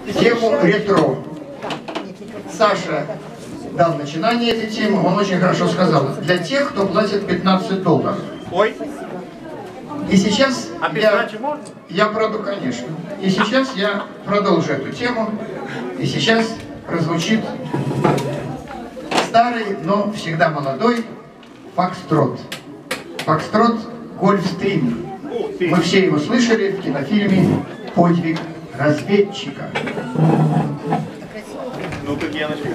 тему ретро. Саша дал начинание этой темы, он очень хорошо сказал. Для тех, кто платит $15. Ой. И сейчас можно? я продолжу, конечно. И сейчас я продолжу эту тему. И сейчас прозвучит старый, но всегда молодой фокстрот. Фокстрот Гольфстрим. Мы все его слышали в кинофильме «Подвиг разведчика». Ну, как я начну.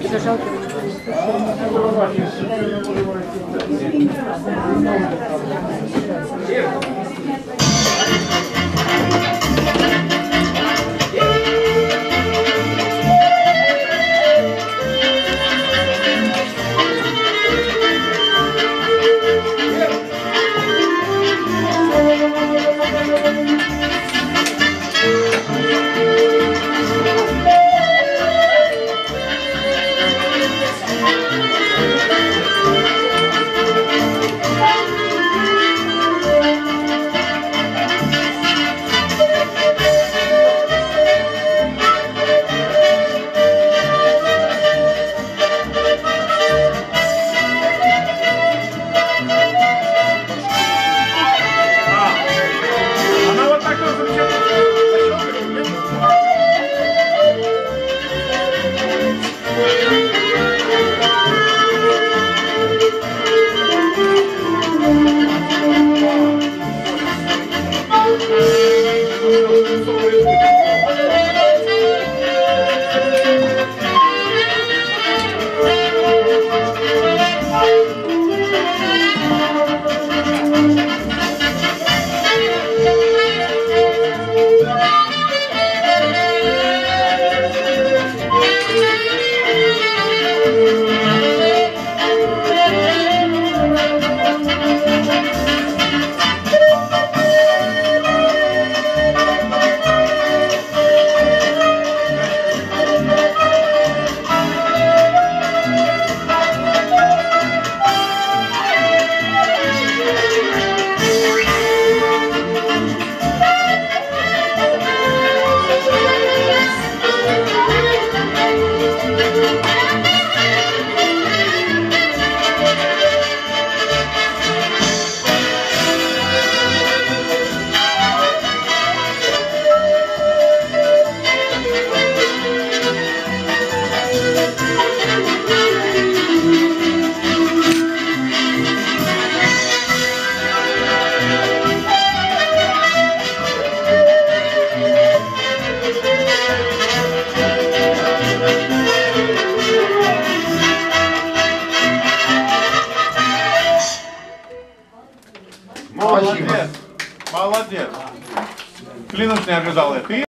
Молодец. Молодец. Клянусь, не ожидал это.